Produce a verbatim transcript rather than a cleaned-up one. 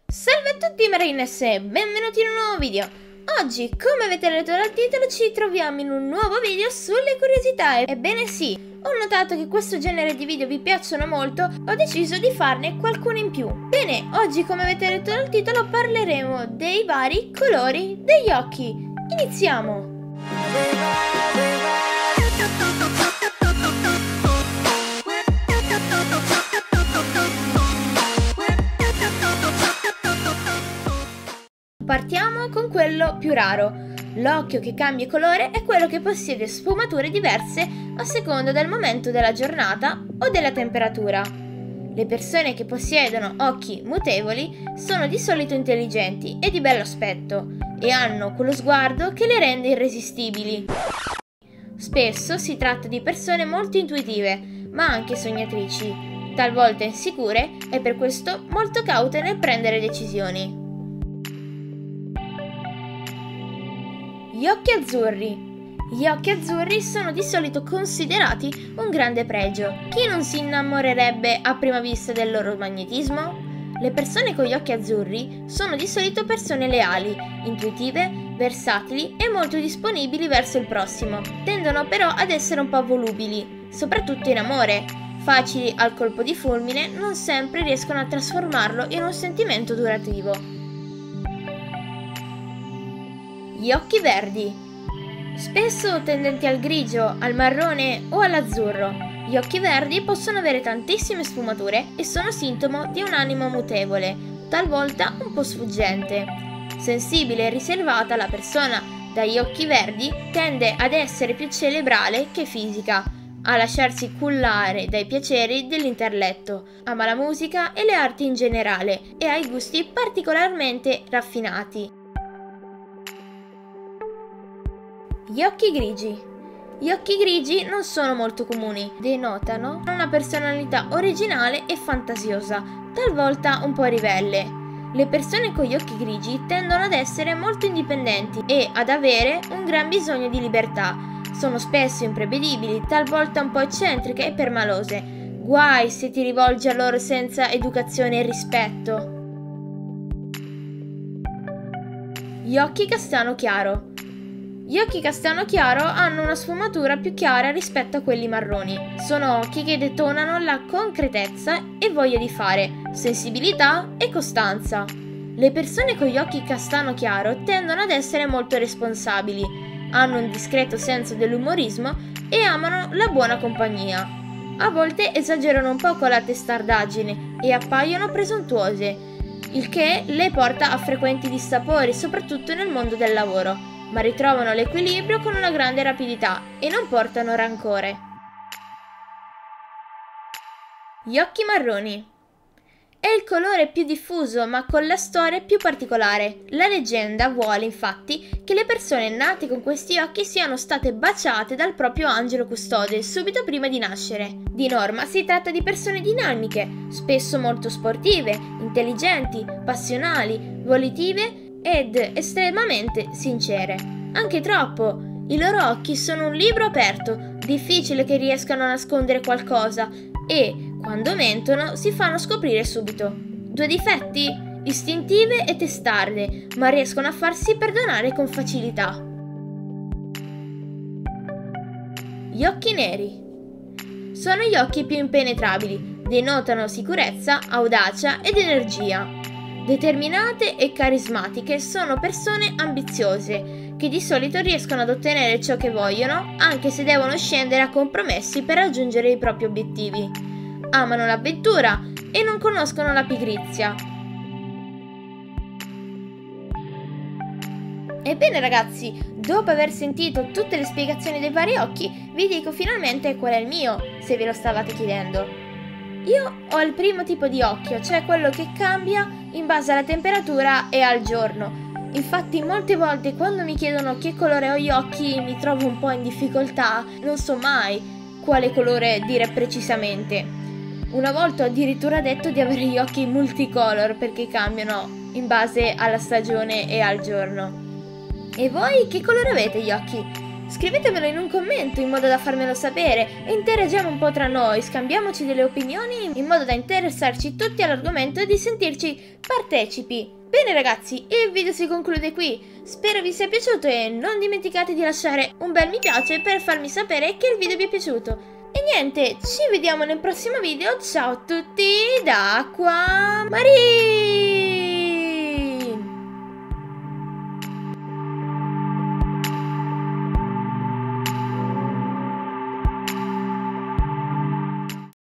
Salve a tutti Marines e benvenuti in un nuovo video. Oggi, come avete letto dal titolo, ci troviamo in un nuovo video sulle curiosità. Ebbene sì, ho notato che questo genere di video vi piacciono molto, ho deciso di farne qualcuno in più. Bene, oggi come avete letto dal titolo parleremo dei vari colori degli occhi. Iniziamo! Partiamo con quello più raro. L'occhio che cambia colore è quello che possiede sfumature diverse a seconda del momento della giornata o della temperatura. Le persone che possiedono occhi mutevoli sono di solito intelligenti e di bell'aspetto e hanno quello sguardo che le rende irresistibili. Spesso si tratta di persone molto intuitive, ma anche sognatrici, talvolta insicure e per questo molto caute nel prendere decisioni. Gli occhi azzurri. Gli occhi azzurri sono di solito considerati un grande pregio. Chi non si innamorerebbe a prima vista del loro magnetismo? Le persone con gli occhi azzurri sono di solito persone leali, intuitive, versatili e molto disponibili verso il prossimo. Tendono però ad essere un po' volubili, soprattutto in amore. Facili al colpo di fulmine, non sempre riescono a trasformarlo in un sentimento durativo. Gli occhi verdi. Spesso tendenti al grigio, al marrone o all'azzurro, gli occhi verdi possono avere tantissime sfumature e sono sintomo di un animo mutevole, talvolta un po' sfuggente. Sensibile e riservata, la persona dagli occhi verdi tende ad essere più cerebrale che fisica, a lasciarsi cullare dai piaceri dell'intelletto, ama la musica e le arti in generale e ha i gusti particolarmente raffinati. Gli occhi grigi. Gli occhi grigi non sono molto comuni, denotano una personalità originale e fantasiosa, talvolta un po' ribelle. Le persone con gli occhi grigi tendono ad essere molto indipendenti e ad avere un gran bisogno di libertà. Sono spesso imprevedibili, talvolta un po' eccentriche e permalose. Guai se ti rivolgi a loro senza educazione e rispetto. Gli occhi castano chiaro. Gli occhi castano chiaro hanno una sfumatura più chiara rispetto a quelli marroni. Sono occhi che detonano la concretezza e voglia di fare, sensibilità e costanza. Le persone con gli occhi castano chiaro tendono ad essere molto responsabili, hanno un discreto senso dell'umorismo e amano la buona compagnia. A volte esagerano un po' con la testardaggine e appaiono presuntuose, il che le porta a frequenti dissapori, soprattutto nel mondo del lavoro. Ma ritrovano l'equilibrio con una grande rapidità e non portano rancore. Gli occhi marroni. È il colore più diffuso ma con la storia più particolare. La leggenda vuole infatti che le persone nate con questi occhi siano state baciate dal proprio angelo custode subito prima di nascere. Di norma si tratta di persone dinamiche, spesso molto sportive, intelligenti, passionali, volitive ed estremamente sincere. Anche troppo. I loro occhi sono un libro aperto, difficile che riescano a nascondere qualcosa e, quando mentono, si fanno scoprire subito. Due difetti? Istintive e testarde, ma riescono a farsi perdonare con facilità. Gli occhi neri. Sono gli occhi più impenetrabili, denotano sicurezza, audacia ed energia. Determinate e carismatiche, sono persone ambiziose che di solito riescono ad ottenere ciò che vogliono anche se devono scendere a compromessi per raggiungere i propri obiettivi. Amano l'avventura e non conoscono la pigrizia. Ebbene ragazzi, dopo aver sentito tutte le spiegazioni dei vari occhi, vi dico finalmente qual è il mio, se ve lo stavate chiedendo. Io ho il primo tipo di occhio, cioè quello che cambia in base alla temperatura e al giorno. Infatti molte volte quando mi chiedono che colore ho gli occhi mi trovo un po' in difficoltà, non so mai quale colore dire precisamente. Una volta ho addirittura detto di avere gli occhi multicolor perché cambiano in base alla stagione e al giorno. E voi che colore avete gli occhi? Scrivetemelo in un commento in modo da farmelo sapere e interagiamo un po' tra noi, scambiamoci delle opinioni in modo da interessarci tutti all'argomento e di sentirci partecipi. Bene ragazzi, il video si conclude qui, spero vi sia piaciuto e non dimenticate di lasciare un bel mi piace per farmi sapere che il video vi è piaciuto. E niente, ci vediamo nel prossimo video, ciao a tutti da Acqua Maria!